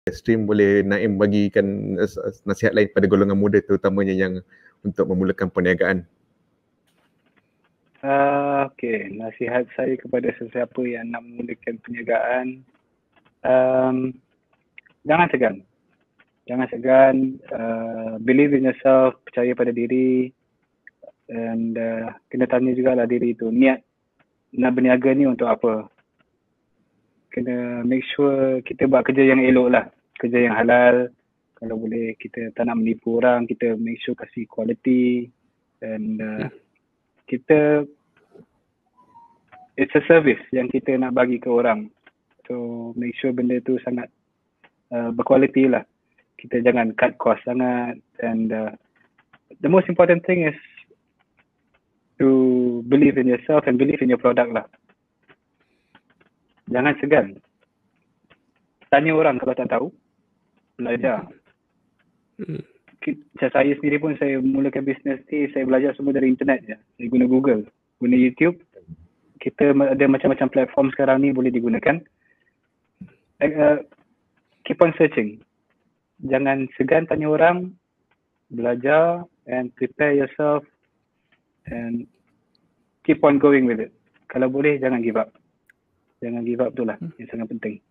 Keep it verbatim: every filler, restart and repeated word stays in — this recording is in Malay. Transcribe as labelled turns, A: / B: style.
A: stream boleh Naim bagikan nasihat lain pada golongan muda terutamanya yang untuk memulakan perniagaan?
B: Uh, okay, nasihat saya kepada sesiapa yang nak memulakan perniagaan, um, jangan segan. Jangan segan, uh, believe in yourself, percaya pada diri, dan uh, kena tanya jugalah diri itu, niat nak berniaga ni untuk apa. Kena make sure kita buat kerja yang elok lah, kerja yang halal. Kalau boleh kita tak nak menipu orang, kita make sure kasih quality, dan uh, kita, it's a service yang kita nak bagi ke orang. So make sure benda tu sangat uh, berkualiti lah. Kita jangan cut cost sangat, and uh, the most important thing is to believe in yourself and believe in your product lah. Jangan segan. Tanya orang kalau tak tahu, belajar. Hmm. Saya sendiri pun, saya mulakan bisnes ni, saya belajar semua dari internet je. Saya guna Google, guna YouTube. Kita ada macam-macam platform sekarang ni boleh digunakan. Uh, keep on searching. Jangan segan tanya orang, belajar and prepare yourself and keep on going with it. Kalau boleh jangan give up. Jangan give up tu lah yang sangat penting.